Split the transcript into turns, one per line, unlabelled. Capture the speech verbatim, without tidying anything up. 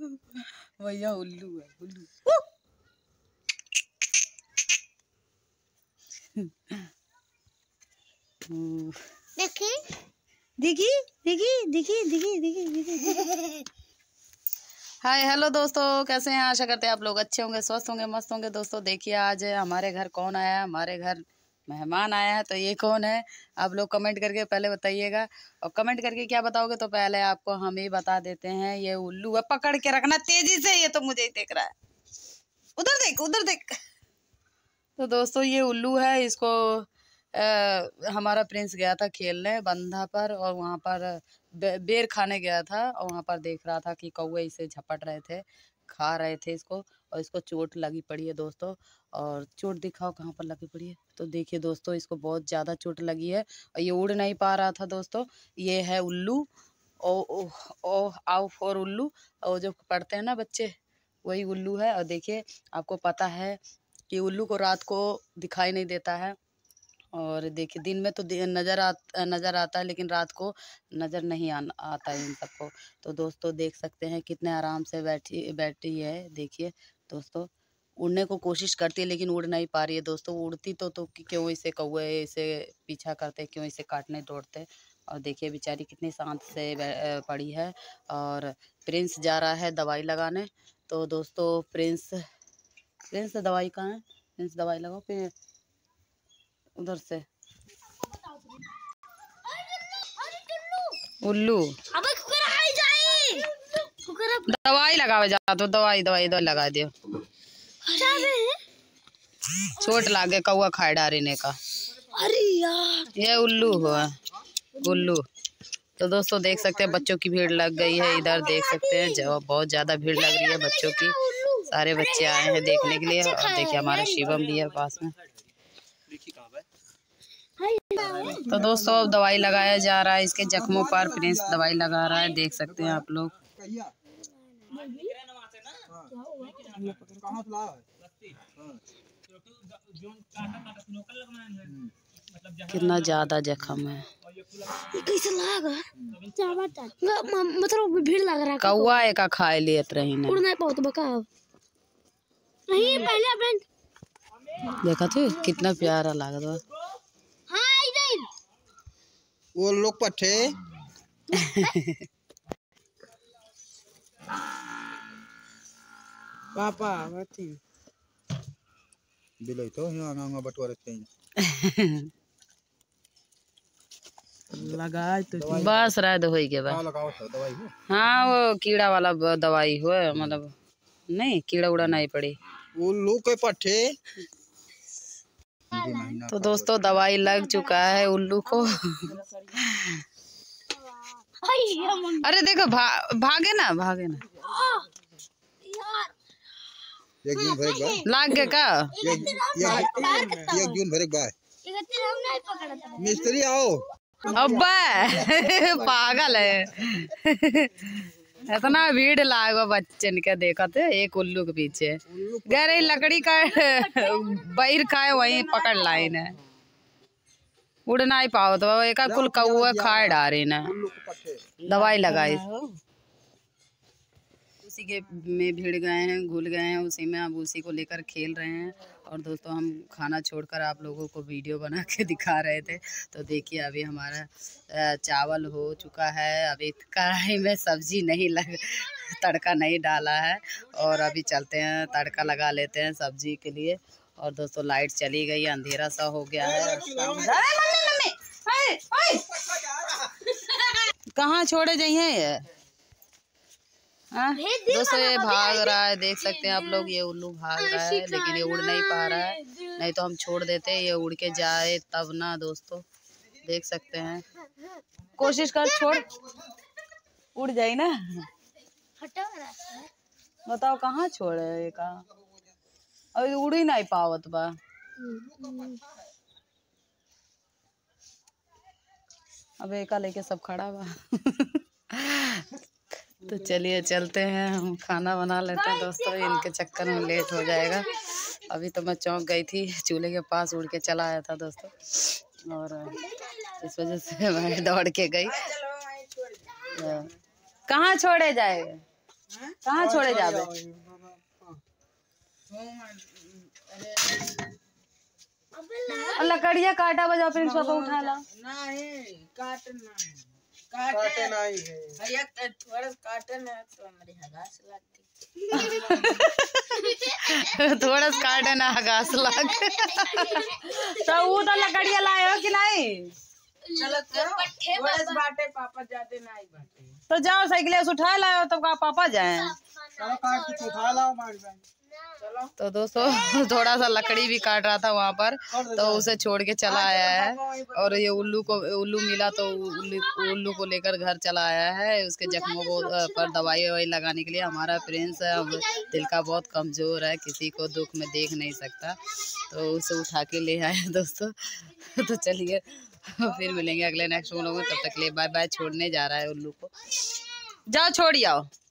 भैया उल्लू है उल्लू। देखी देखी देखी देखी देखी देखी देखी। हाय हेलो दोस्तों, कैसे हैं? आशा करते हैं आप लोग अच्छे होंगे, स्वस्थ होंगे, मस्त होंगे। दोस्तों देखिए आज हमारे घर कौन आया है, हमारे घर मेहमान आया है। तो ये कौन है आप लोग कमेंट करके पहले बताइएगा। और कमेंट करके क्या बताओगे तो पहले आपको हम ही बता देते हैं। ये उल्लू है, पकड़ के रखना तेजी से। ये तो मुझे ही देख रहा है, उधर देख उधर देख। तो दोस्तों ये उल्लू है। इसको आ, हमारा प्रिंस गया था खेलने बंधा पर, और वहाँ पर बे, बेर खाने गया था। और वहाँ पर देख रहा था कि कौवे इसे झपट रहे थे, खा रहे थे इसको, और इसको चोट लगी पड़ी है दोस्तों। और चोट दिखाओ कहाँ पर लगी पड़ी है। तो देखिए दोस्तों, इसको बहुत ज़्यादा चोट लगी है और ये उड़ नहीं पा रहा था दोस्तों। ये है उल्लू। ओ ओ ओ आओ फॉर उल्लू। और जो पढ़ते हैं ना बच्चे, वही उल्लू है। और देखिए आपको पता है कि उल्लू को रात को दिखाई नहीं देता है। और देखिए दिन में तो नज़र आ नज़र आता है, लेकिन रात को नज़र नहीं आ, आता है इन सबको। तो दोस्तों देख सकते हैं कितने आराम से बैठी बैठी है। देखिए दोस्तों, उड़ने को कोशिश करती है लेकिन उड़ नहीं पा रही है दोस्तों। उड़ती तो तो क्यों इसे कौवे इसे पीछा करते, क्यों इसे काटने दौड़ते। और देखिए बेचारी कितनी शांत से पड़ी है। और प्रिंस जा रहा है दवाई लगाने। तो दोस्तों प्रिंस प्रिंस दवाई कहाँ है? प्रिंस दवाई लगाओ फिर उधर से। उल्लू दवाई लगावे जा तो दवाई दवाई दवाई लगा दियो। चोट लागे कौआ खाए डारिने का। अरे यार ये उल्लू हुआ उल्लू। तो दोस्तों देख सकते हैं बच्चों की भीड़ लग गई है इधर। देख सकते हैं जो बहुत ज्यादा भीड़ लग रही है बच्चों की। सारे बच्चे आए हैं देखने के लिए। और देखिए हमारा शिवम भी है पास में। तो दोस्तों अब दवाई लगाया जा रहा है इसके जख्मों पर। प्रिंस दवाई लगा रहा है, देख सकते हैं आप लोग। कितना ज्यादा जख्म है। कैसे लगा? मतलब भीड़ लग रहा है। कौआ एक खाए लेत रही ना, उड़ नहीं पाओ बका। नहीं पहले अपन देखा थे कितना प्यारा लगा था।
वो लोग पट्टे पापा बाती बिलोई तो यहाँ आंगा बटवारे थे लगाए तो
बस रात हो गया बा।
लगाओ था दवाई हो।
हाँ वो कीड़ा वाला दवाई हो, मतलब नहीं कीड़ा उड़ा नहीं पड़ी।
वो लोग के पट्टे।
तो दोस्तों दवाई लग चुका है उल्लू को। अरे देखो भा, भागे ना भागे ना।
एक जून भरे बाय
लाग गया का?
एक जून भरे बाय मिस्त्री आओ।
अब्बा पागल है। इतना भीड़ लागो बच्चन के देखा थे एक उल्लू के पीछे। गहरे लकड़ी का बैर खाए वहीं पकड़ लाइन है। उड़ नहीं पाओ तो एक कुल कौआ खाए डारे ना। दवाई लगाई उसी के में भिड़ गए हैं, घुल गए हैं उसी में। अब उसी को लेकर खेल रहे हैं। और दोस्तों हम खाना छोड़कर आप लोगों को वीडियो बना के दिखा रहे थे। तो देखिए अभी हमारा चावल हो चुका है। अभी कढ़ाई में सब्जी नहीं लग तड़का नहीं डाला है। और अभी चलते हैं तड़का लगा लेते हैं सब्जी के लिए। और दोस्तों लाइट चली गई, अंधेरा सा हो गया है। कहाँ छोड़े जाइए ये? हाँ दोस्तों ये भाग रहा है, देख सकते हैं आप लोग। ये उल्लू भाग रहा है लेकिन ये उड़ नहीं पा रहा है। नहीं तो हम छोड़ देते, ये उड़ के जाए तब ना दोस्तों। देख सकते हैं, कोशिश कर छोड़, उड़ जाए ना। बताओ कहाँ छोड़े ये? कहाँ अभी उड़ ही नहीं पावत बा। अब एक लेके सब खड़ा बा। तो चलिए चलते हैं, हम खाना बना लेते हैं दोस्तों। इनके चक्कर में लेट हो जाएगा। अभी तो मैं चौंक गई थी, चूल्हे के पास उड़ के चला आया था दोस्तों। और इस वजह से मैं दौड़ के गई। कहाँ छोड़े जाएगा? कहाँ छोड़े जावे? लकड़िया काटा बजा प्रिंस पापा उठा ला।
नहीं काटना काटे नहीं है भैया थोड़ा काटे ना तो हमारी हगास लगती
थोड़ा सा काटे ना हगास लग। तो वो तो लकड़िया लाए हो कि नहीं?
चलो थोड़ा बाटे पापा जाते नहीं बाटे
तो जाओ साइकिल से उठा लाओ तब का पापा जाए।
चलो काट के उठा लाओ हमारी बहन। चलो
तो दोस्तों थोड़ा सा लकड़ी भी काट रहा था वहाँ पर, तो उसे छोड़ के चला आया है। और ये उल्लू को उल्लू मिला तो उल्लू उल्लू को लेकर घर चला आया है उसके जख्मों को पर दवाई ववाई लगाने के लिए। हमारा प्रिंस दिल का बहुत कमजोर है, किसी को दुख में देख नहीं सकता, तो उसे उठा के ले आया दोस्तों। तो चलिए फिर मिलेंगे अगले नेक्स्ट व्लॉग में, तब तक ले बाय बाय। छोड़ने जा रहा है उल्लू को, जाओ छोड़ आओ।